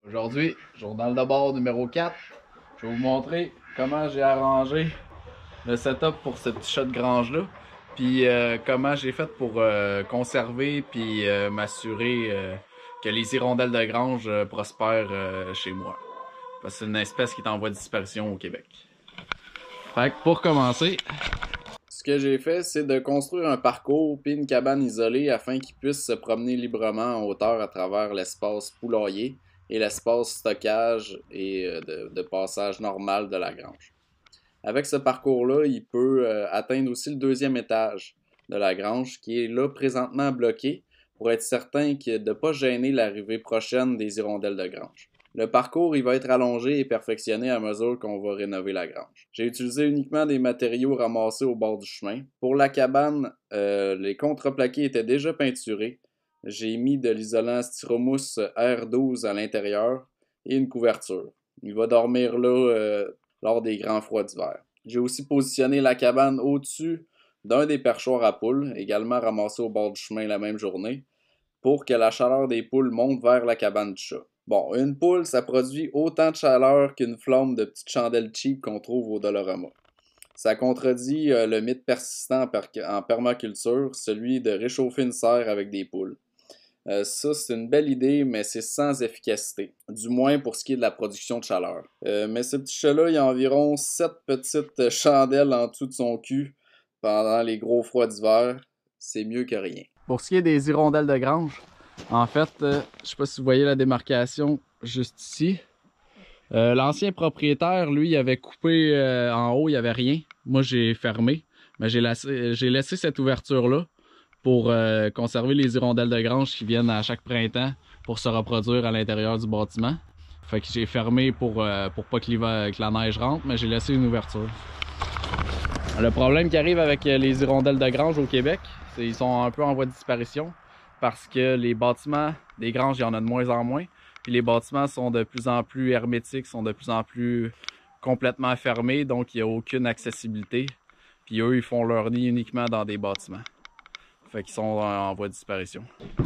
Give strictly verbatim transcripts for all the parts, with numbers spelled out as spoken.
Aujourd'hui, journal de bord numéro quatre, je vais vous montrer comment j'ai arrangé le setup pour ce petit chat de grange-là, puis euh, comment j'ai fait pour euh, conserver puis euh, m'assurer euh, que les hirondelles de grange euh, prospèrent euh, chez moi. Parce que c'est une espèce qui est en voie de disparition au Québec. Fait que pour commencer, ce que j'ai fait, c'est de construire un parcours puis une cabane isolée afin qu'ils puissent se promener librement en hauteur à travers l'espace poulailler et l'espace stockage et de, de passage normal de la grange. Avec ce parcours-là, il peut euh, atteindre aussi le deuxième étage de la grange qui est là présentement bloqué pour être certain de ne pas gêner l'arrivée prochaine des hirondelles de grange. Le parcours il va être allongé et perfectionné à mesure qu'on va rénover la grange. J'ai utilisé uniquement des matériaux ramassés au bord du chemin. Pour la cabane, euh, les contreplaqués étaient déjà peinturés. J'ai mis de l'isolant styromousse R douze à l'intérieur et une couverture. Il va dormir là euh, lors des grands froids d'hiver. J'ai aussi positionné la cabane au-dessus d'un des perchoirs à poules, également ramassé au bord du chemin la même journée, pour que la chaleur des poules monte vers la cabane du chat. Bon, une poule, ça produit autant de chaleur qu'une flamme de petites chandelles cheap qu'on trouve au Dolorama. Ça contredit euh, le mythe persistant en, per en permaculture, celui de réchauffer une serre avec des poules. Euh, ça, c'est une belle idée, mais c'est sans efficacité, du moins pour ce qui est de la production de chaleur. Euh, mais ce petit chat-là, il a environ sept petites chandelles en dessous de son cul pendant les gros froids d'hiver. C'est mieux que rien. Pour ce qui est des hirondelles de grange, en fait, euh, je sais pas si vous voyez la démarcation juste ici. Euh, L'ancien propriétaire, lui, il avait coupé euh, en haut, il n'y avait rien. Moi, j'ai fermé, mais j'ai laissé, j'ai laissé cette ouverture-là pour euh, conserver les hirondelles de grange qui viennent à chaque printemps pour se reproduire à l'intérieur du bâtiment. Fait que j'ai fermé pour, euh, pour pas que, que la neige rentre, mais j'ai laissé une ouverture. Le problème qui arrive avec les hirondelles de grange au Québec, c'est qu'ils sont un peu en voie de disparition parce que les bâtiments des granges, il y en a de moins en moins. Puis les bâtiments sont de plus en plus hermétiques, sont de plus en plus complètement fermés, donc il n'y a aucune accessibilité. Puis eux, ils font leur nid uniquement dans des bâtiments. Fait qu'ils sont en voie de disparition.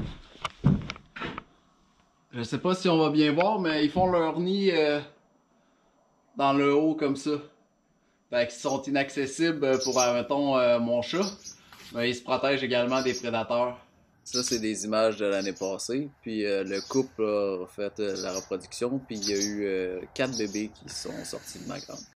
Je sais pas si on va bien voir, mais ils font leur nid euh, dans le haut comme ça. Fait qu'ils sont inaccessibles pour, mettons, euh, mon chat. Mais ils se protègent également des prédateurs. Ça, c'est des images de l'année passée. Puis euh, le couple a fait euh, la reproduction. Puis il y a eu euh, quatre bébés qui sont sortis de ma grange.